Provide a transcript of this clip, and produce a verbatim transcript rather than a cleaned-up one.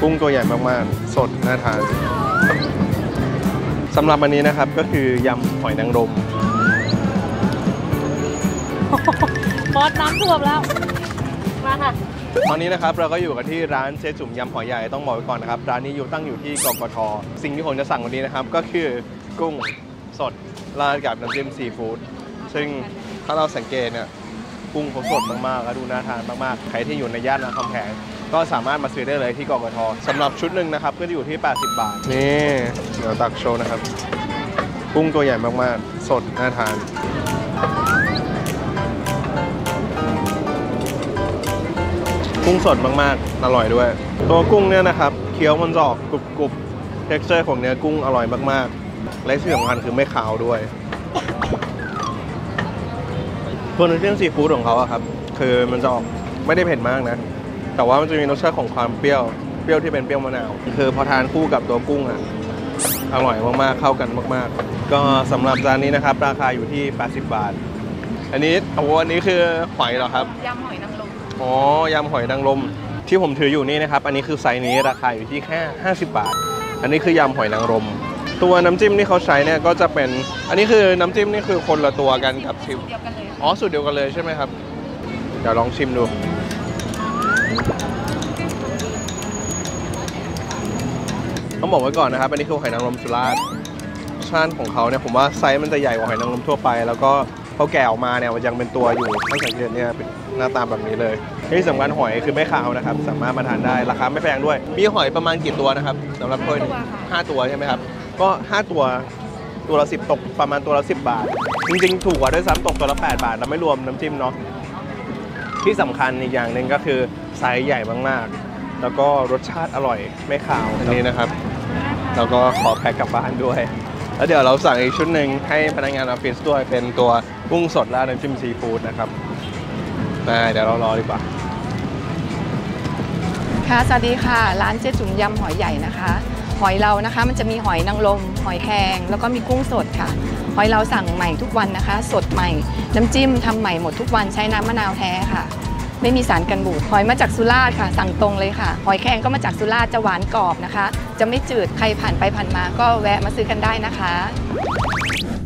กุ้งตัวใหญ่มากๆสดน่าทานสำหรับวันนี้นะครับก็คือยำหอยนางรมบอสน้ำท่วมแล้วมาค่ะตอนนี้นะครับเราก็อยู่กันที่ร้านเจ๊จุ๋มยำหอยใหญ่ต้องบอกไว้ก่อนนะครับร้านนี้อยู่ตั้งอยู่ที่กกท.สิ่งที่ผมจะสั่งวันนี้นะครับก็คือกุ้งสดราดกับน้ำจิ้มซีฟู้ดซึ่งถ้าเราสังเกตเนี่ยกุ้งเขาสดมากๆและดูน่าทานมากๆใครที่อยู่ในย่านรามคำแหงก็สามารถมาซื้อได้เลยที่กกท.สำหรับชุดหนึ่งนะครับก็จะอยู่ที่แปดสิบบาทนี่เดี๋ยวตักโชว์นะครับกุ้งตัวใหญ่มากๆสดน่าทานกุ้งสดมากๆอร่อยด้วยตัวกุ้งเนี่ยนะครับเคี้ยวมันจะออกกรุบๆ texture ของเนื้อกุ้งอร่อยมากๆและที่สำคัญคือไม่ขาวด้วยตัวน้ำจิ้มซีฟู้ดของเขาอะครับคือมันจะออกไม่ได้เผ็ดมากนะแต่ว่ามันจะมีรสชาติของความเปรี้ยวเปรี้ยวที่เป็นเปรี้ยวมะนาวคือพอทานคู่กับตัวกุ้งอะอร่อยมากๆเข้ากันมากๆก็สำหรับจานนี้นะครับราคาอยู่ที่แปดสิบบาทอันนี้โอ้อันนี้คือหอยเหรอครับยำหอยนางรมอ๋อยำหอยนางรมที่ผมถืออยู่นี่นะครับอันนี้คือไซส์นี้ราคาอยู่ที่แค่ห้าสิบบาทอันนี้คือยำหอยนางรมตัวน้ำจิ้มที่เขาใช้เนี่ยก็จะเป็นอันนี้คือน้ำจิ้มนี่คือคนละตัวกันกับชิมเดียวกันเลยอ๋อสูตรเดียวกันเลยใช่ไหมครับเดี๋ยวลองชิมดูต้องบอกไว้ก่อนนะครับอันนี้คือหอยนางรมสุราษฎร์รสชาติของเขาเนี่ยผมว่าไซส์มันจะใหญ่กว่าหอยนางรมทั่วไปแล้วก็เขาแกะออกมาเนี่ยมันยังเป็นตัวอยู่ถ้าสังเกตเนี่ยเป็นหน้าตาแบบนี้เลยที่สำคัญหอยคือไม่ขาวนะครับสามารถมาทานได้ราคาไม่แพงด้วยมีหอยประมาณกี่ตัวนะครับสำหรับถ้วยนึงห้าตัวใช่ไหมครับก็ห้าตัวตัวละสิบตกประมาณตัวละสิบบาทจริงๆถูกกว่าด้วยซ้ำตกตัวละแปดบาทแล้วไม่รวมน้ำจิ้มเนาะที่สำคัญอีกอย่างหนึ่งก็คือไซส์ใหญ่มากๆแล้วก็รสชาติอร่อยไม่ขาวอันนี้นะครับแล้วก็ขอแพ็คกลับบ้านด้วยแล้วเดี๋ยวเราสั่งอีกชุดหนึ่งให้พนักงานออฟฟิศด้วยเป็นตัวกุ้งสดราดน้ำจิ้มซีฟู้ดนะครับมาเดี๋ยวเรารอดีกว่าค่ะสวัสดีค่ะร้านเจ๊จุ๋มยำหอยใหญ่นะคะหอยเรานะคะมันจะมีหอยนางรมหอยแครงแล้วก็มีกุ้งสดค่ะหอยเราสั่งใหม่ทุกวันนะคะสดใหม่น้ำจิ้มทำใหม่หมดทุกวันใช้น้ำมะนาวแท้ค่ะไม่มีสารกันบูดหอยมาจากสุราษฎร์ค่ะสั่งตรงเลยค่ะหอยแครงก็มาจากสุราษฎร์จะหวานกรอบนะคะจะไม่จืดใครผ่านไปผ่านมาก็แวะมาซื้อกันได้นะคะ